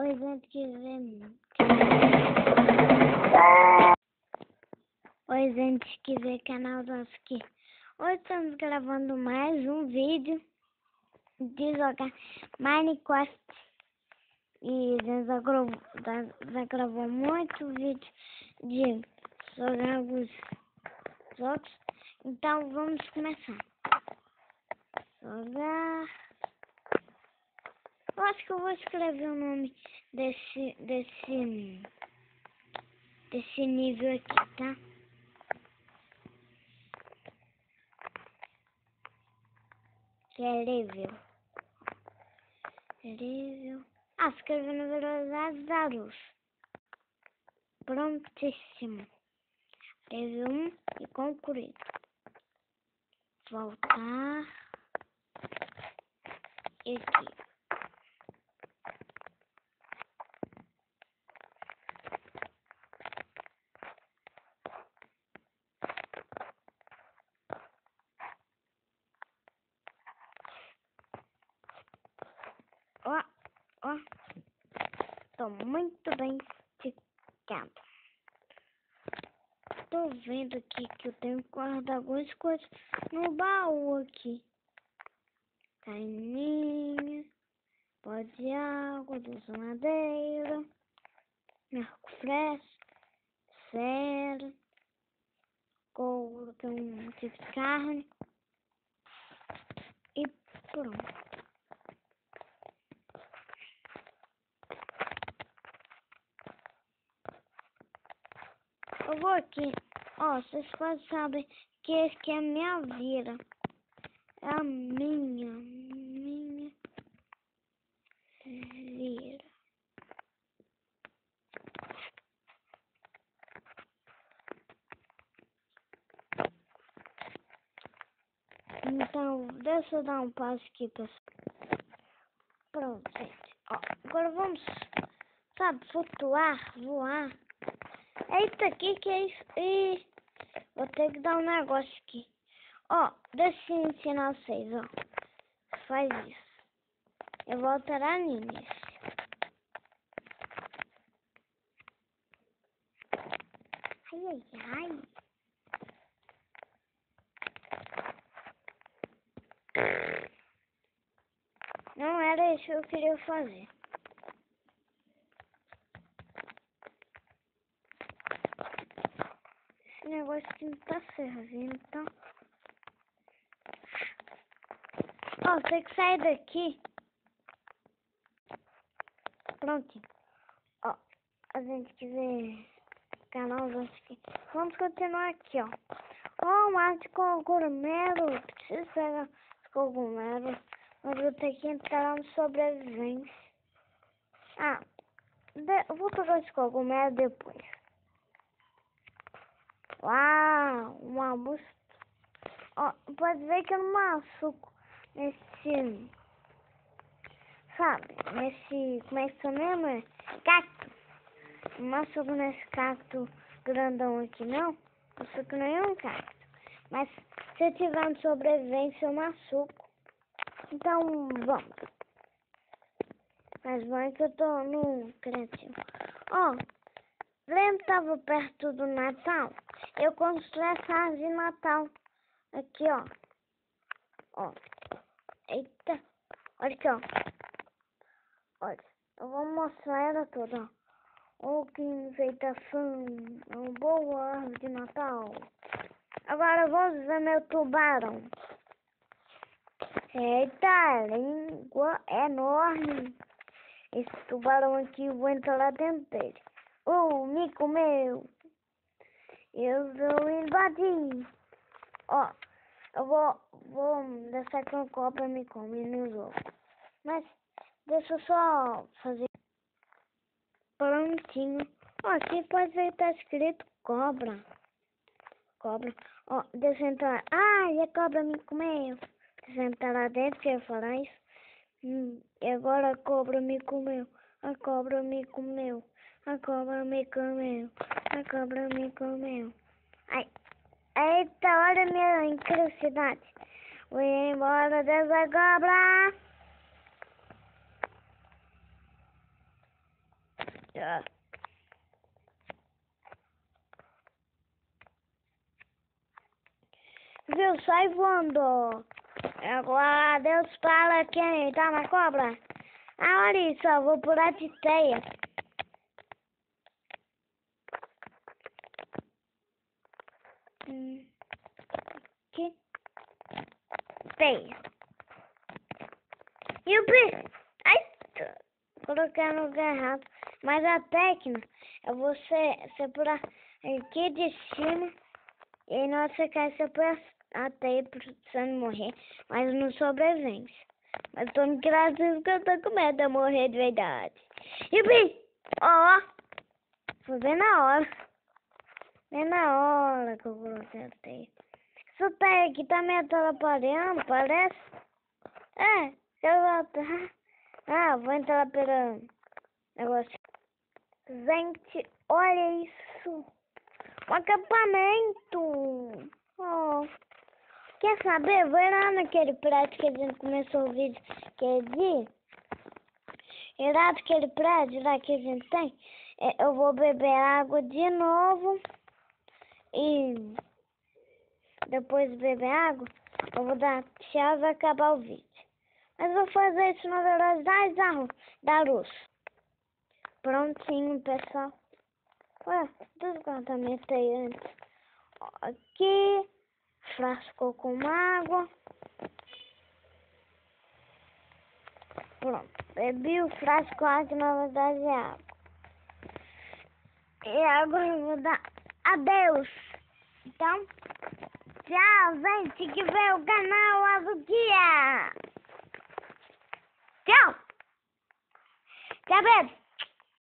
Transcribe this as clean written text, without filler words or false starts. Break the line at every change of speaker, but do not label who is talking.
Oi, gente, Oi, gente, que vê canal nosso aqui. Hoje estamos gravando mais um vídeo de jogar Minecraft. E a gente já gravou muito vídeo de jogar alguns jogos. Então vamos começar. Jogar. Eu acho que eu vou escrever o nome desse nível aqui, tá? Que é level. Escrever na velocidade da luz. Prontíssimo. Level 1 e concluído. Voltar. E aqui. Ó. Tô muito bem ficado. Tô vendo aqui que eu tenho que guardar algumas coisas no baú aqui. Caininha, pó de água, desmadeira, arco flecha, cera, couro, que é um tipo de carne. E pronto. Eu vou aqui. Ó, vocês quase sabem que esse aqui é a minha vila. É a minha vila. Então, deixa eu dar um passo aqui, pessoal. Pronto, gente. Ó, agora vamos, sabe, flutuar, voar. Eita, que é isso? Ih, vou ter que dar um negócio aqui. Ó, deixa eu ensinar vocês, ó. Faz isso. Eu vou alterar no início. Ai. Não era isso que eu queria fazer. Esse negócio aqui não tá servindo, então. Ó, tem que sair daqui. Pronto. Ó, a gente que vê canal aqui. Vamos continuar aqui, ó. Ó, mas de cogumelo. Preciso pegar os cogumelos. Mas eu tenho que entrar no sobrevivência. Eu vou pegar esse cogumelo depois. Uau, uma música. Ó, pode ver que eu não machuco nesse, sabe, nesse, como é que chama mesmo? Cacto. Não machuco nesse cacto grandão aqui, não. Machuco nenhum cacto. Mas se eu tiver no sobrevivência, eu machuco. Então, vamos. Mas bom que eu tô no criativo. Ó, lembra que tava perto do Natal? Eu construí essa árvore de Natal. Aqui, ó. Ó. Eita. Olha aqui, ó. Olha. Eu vou mostrar ela toda, ó. Oh, que enfeitação. Uma boa árvore de Natal. Agora eu vou usar meu tubarão. Eita, língua enorme. Esse tubarão aqui, eu vou entrar lá dentro dele. Me comeu. Eu vou invadir. Ó, eu vou deixar que uma cobra me come no jogo. Mas deixa eu só fazer prontinho. Ó, aqui pode ver que tá escrito cobra. Cobra. Ó, deixa eu entrar. E a cobra me comeu. Deixa eu entrar lá dentro que eu ia falar isso. E agora a cobra me comeu. A cobra me comeu. A cobra me comeu. A cobra me comeu. Ai. Eita, olha a minha incredulidade. Vou embora dessa cobra. Tá. Viu? Sai voando. Agora Deus fala quem tá na cobra. Ah, olha isso, eu vou pular de teia. Que teia. E o bicho? Ai, coloquei no lugar errado. Mas a técnica é você pular aqui de cima e na hora que você cai, você põe a teia pra você não morrer, mas não sobrevive. Mas tô engraçado porque eu tô com medo de eu morrer de verdade. E o bicho? Ó, foi bem na hora. Bem na hora que eu coloquei a teia. Essa teia aqui tá me atrapalhando, parece. É, eu vou entrar. Ah, vou entrar pelo negócio. Gente, olha isso. Um acampamento. Oh. Quer saber? Vai lá naquele prédio que a gente começou o vídeo aquele dia. E lá daquele prédio lá que a gente tem, eu vou beber água de novo. E depois de beber água, eu vou dar tchau e vai acabar o vídeo. Mas vou fazer isso na velocidade da luz. Prontinho, pessoal. Ué, desguardamento aí antes. Aqui, frasco com água. Pronto, bebi o frasco com água, na verdade é água. E agora eu vou dar adeus. Então, tchau, gente, que vê o canal Azul Guia. Tchau. Tchau, Pedro.